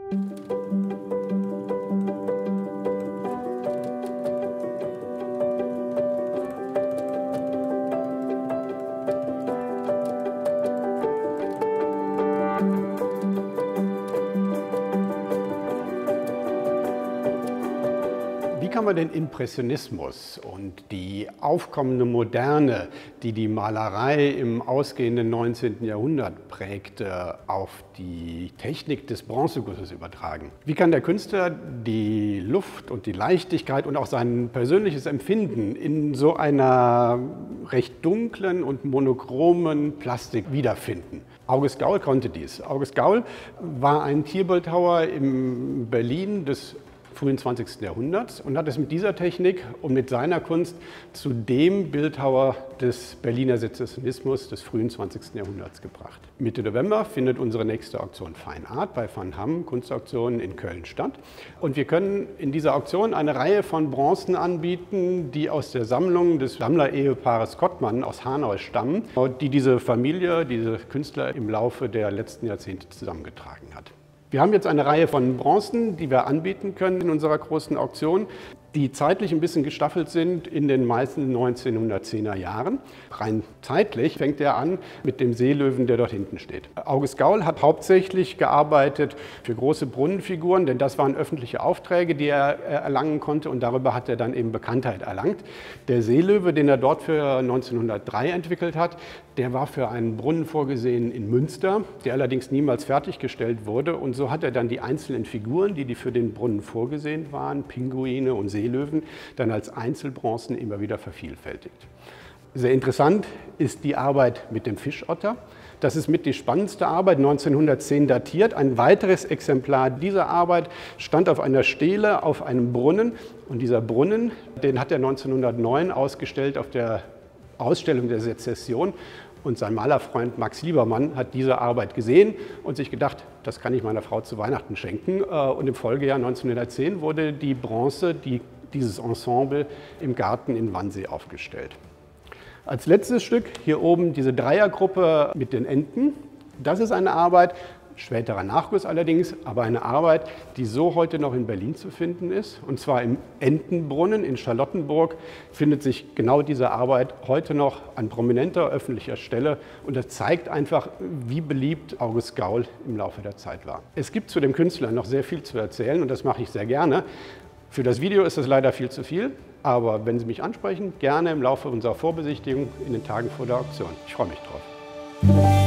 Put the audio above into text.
Wie kann man den Impressionismus und die aufkommende Moderne, die die Malerei im ausgehenden 19. Jahrhundert prägte, auf die Technik des Bronzegusses übertragen? Wie kann der Künstler die Luft und die Leichtigkeit und auch sein persönliches Empfinden in so einer recht dunklen und monochromen Plastik wiederfinden? August Gaul konnte dies. August Gaul war ein Tierbildhauer in Berlin des frühen 20. Jahrhunderts und hat es mit dieser Technik und mit seiner Kunst zu dem Bildhauer des Berliner Sezessionismus des frühen 20. Jahrhunderts gebracht. Mitte November findet unsere nächste Auktion Fine Art bei Van Hamm Kunstauktion in Köln statt. Und wir können in dieser Auktion eine Reihe von Bronzen anbieten, die aus der Sammlung des Sammler-Ehepaares Kottmann aus Hanau stammen, die diese Familie, diese Künstler im Laufe der letzten Jahrzehnte zusammengetragen hat. Wir haben jetzt eine Reihe von Bronzen, die wir anbieten können in unserer großen Auktion, die zeitlich ein bisschen gestaffelt sind in den meisten 1910er Jahren. Rein zeitlich fängt er an mit dem Seelöwen, der dort hinten steht. August Gaul hat hauptsächlich gearbeitet für große Brunnenfiguren, denn das waren öffentliche Aufträge, die er erlangen konnte und darüber hat er dann eben Bekanntheit erlangt. Der Seelöwe, den er dort für 1903 entwickelt hat, der war für einen Brunnen vorgesehen in Münster, der allerdings niemals fertiggestellt wurde. Und so hat er dann die einzelnen Figuren, die für den Brunnen vorgesehen waren, Pinguine und Seelöwen, dann als Einzelbronzen immer wieder vervielfältigt. Sehr interessant ist die Arbeit mit dem Fischotter. Das ist mit die spannendste Arbeit, 1910 datiert. Ein weiteres Exemplar dieser Arbeit stand auf einer Stele auf einem Brunnen. Und dieser Brunnen, den hat er 1909 ausgestellt auf der Ausstellung der Sezession. Und sein Malerfreund Max Liebermann hat diese Arbeit gesehen und sich gedacht, das kann ich meiner Frau zu Weihnachten schenken. Und im Folgejahr 1910 wurde die Bronze, dieses Ensemble, im Garten in Wannsee aufgestellt. Als letztes Stück hier oben diese Dreiergruppe mit den Enten. Das ist eine Arbeit, späterer Nachguss allerdings, aber eine Arbeit, die so heute noch in Berlin zu finden ist. Und zwar im Entenbrunnen in Charlottenburg findet sich genau diese Arbeit heute noch an prominenter öffentlicher Stelle. Und das zeigt einfach, wie beliebt August Gaul im Laufe der Zeit war. Es gibt zu dem Künstler noch sehr viel zu erzählen und das mache ich sehr gerne. Für das Video ist es leider viel zu viel, aber wenn Sie mich ansprechen, gerne im Laufe unserer Vorbesichtigung in den Tagen vor der Auktion. Ich freue mich drauf.